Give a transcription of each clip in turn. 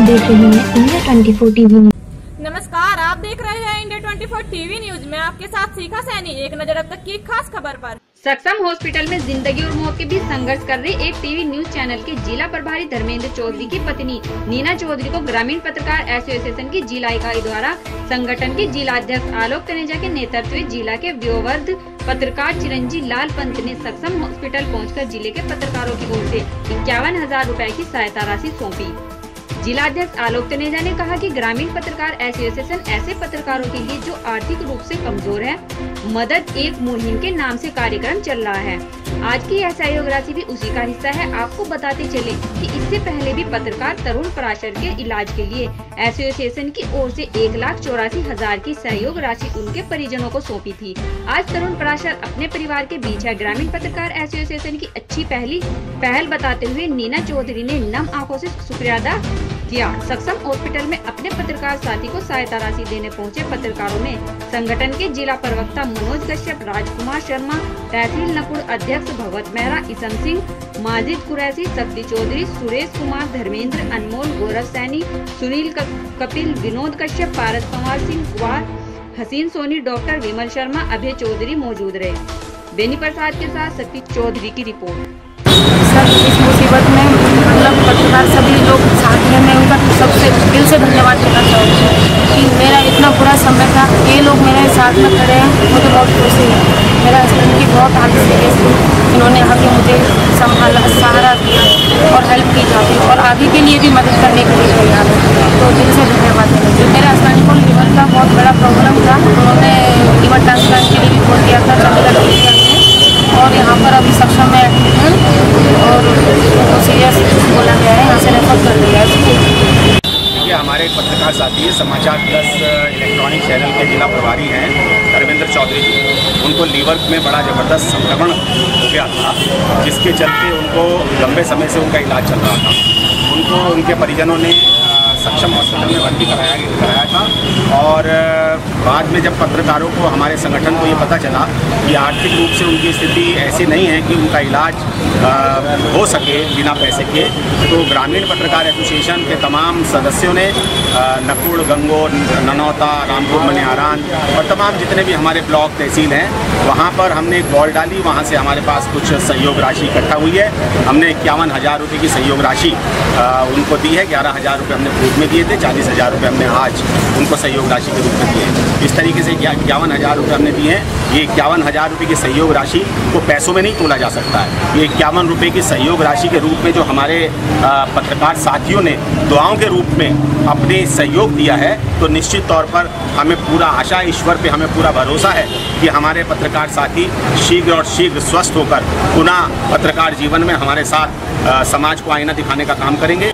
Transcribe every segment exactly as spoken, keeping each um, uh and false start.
देख रहे हैं इंडिया ट्वेंटी फोर टीवी। नमस्कार, आप देख रहे हैं India twenty four TV news में आपके साथ शिखा सैनी। एक नजर अब तक की खास खबर पर। सक्षम हॉस्पिटल में जिंदगी और मौत के बीच संघर्ष कर रहे एक टीवी न्यूज चैनल के जिला प्रभारी धर्मेंद्र चौधरी की पत्नी नीना चौधरी को ग्रामीण पत्रकार एसोसिएशन की जिला इकाई द्वारा संगठन के जिला अध्यक्ष आलोक तनेजा के नेतृत्व में जिला के व्योवर्ध पत्रकार चिरंजीव लाल पंत ने सक्षम हॉस्पिटल पहुंचकर जिले के पत्रकारों की ओर से इक्यावन हजार रूपए की सहायता राशि सौंपी। जिला अध्यक्ष आलोक तनेजा ने कहा कि ग्रामीण पत्रकार एसोसिएशन ऐसे पत्रकारों के लिए जो आर्थिक रूप से कमजोर है, मदद एक मुहिम के नाम से कार्यक्रम चल रहा है। आज की यह सहयोग राशि भी उसी का हिस्सा है। आपको बताते चले कि इससे पहले भी पत्रकार तरुण पराशर के इलाज के लिए एसोसिएशन की ओर से एक लाख चौरासी हजार की सहयोग राशि उनके परिजनों को सौंपी थी। आज तरुण पराशर अपने परिवार के बीच है। ग्रामीण पत्रकार एसोसिएशन की अच्छी पहली पहल बताते हुए नीना चौधरी ने नम आंखों से शुक्रिया अदा किया। सक्षम हॉस्पिटल में अपने पत्रकार साथी को सहायता राशि देने पहुंचे पत्रकारों में संगठन के जिला प्रवक्ता मनोज कश्यप, राजकुमार शर्मा, तहसील नकुड़ अध्यक्ष भगवत मेहरा, ईसम सिंह, माजिद कुरैशी, शक्ति चौधरी, सुरेश कुमार, धर्मेंद्र, अनमोल, गौरव सैनी, सुनील कपिल, विनोद कश्यप, पारस कुमार सिंह कुमार, हसीन सोनी, डॉक्टर विमल शर्मा, अभय चौधरी मौजूद रहे। बेनी प्रसाद के साथ शक्ति चौधरी की रिपोर्ट। सर, इस मुसीबत में मतलब पत्रकार सभी लोग साथ में, मैं उनका सबसे दिल से धन्यवाद देना चाहूँगी कि मेरा इतना बुरा समय था, ये लोग मेरे साथ में खड़े हैं, मुझे बहुत खुशी है। मेरा हस्बैंड की बहुत आगे से थी, इन्होंने आगे मुझे संभाला, सहारा दिया और हेल्प की जाती और आगे के लिए भी मदद करने के लिए तैयार है, तो दिल से धन्यवाद देना चाहिए। मेरे हस्बैंड को लीवर का बहुत बड़ा प्रॉब्लम था, उन्होंने लीवर ट्रांसप्लांट के लिए भी बोल दिया था चंडीगढ़ में, और यहाँ पर अभी सक्षम में एडमिट हैं और उनको सीरियस बोला गया है, यहाँ से रेफर कर दिया है। ये हमारे पत्रकार साथी है, समाचार प्लस इलेक्ट्रॉनिक चैनल के जिला प्रभारी हैं धर्मेंद्र चौधरी जी। उनको लीवर में बड़ा ज़बरदस्त संक्रमण हो गया था, जिसके चलते उनको लंबे समय से उनका इलाज चल रहा था। उनको उनके परिजनों ने सक्षम हॉस्पिटल में भर्ती कराया कराया था और बाद में जब पत्रकारों को, हमारे संगठन को ये पता चला कि आर्थिक रूप से उनकी स्थिति ऐसी नहीं है कि उनका इलाज आ, हो सके बिना पैसे के, तो ग्रामीण पत्रकार एसोसिएशन के तमाम सदस्यों ने नकुड़, गंगोर, ननौता, रामपुर, मनिहारान और तमाम जितने भी हमारे ब्लॉक तहसील हैं, वहाँ पर हमने एक बॉल डाली। वहाँ से हमारे पास कुछ सहयोग राशि इकट्ठा हुई है। हमने इक्यावन हज़ार रुपये की सहयोग राशि उनको दी है। ग्यारह हज़ार रुपये हमने पूर्व में दिए थे, चालीस हज़ार रुपये हमने आज उनको सहयोग राशि के रूप में दिए। इस तरीके से इक्यावन हज़ार रुपये हमने दिए हैं। ये इक्यावन हज़ार रुपये की सहयोग राशि को पैसों में नहीं तोला जा सकता है। ये इक्यावन रुपये की सहयोग राशि के रूप में जो हमारे पत्रकार साथियों ने दुआओं के रूप में अपने सहयोग दिया है, तो निश्चित तौर पर हमें पूरा आशा, ईश्वर पे हमें पूरा भरोसा है कि हमारे पत्रकार साथी शीघ्र और शीघ्र स्वस्थ होकर पुनः पत्रकार जीवन में हमारे साथ आ, समाज को आईना दिखाने का काम करेंगे।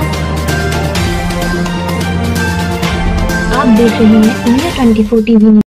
आप देख रहे हैं इंडिया ट्वेंटी फोर टीवी।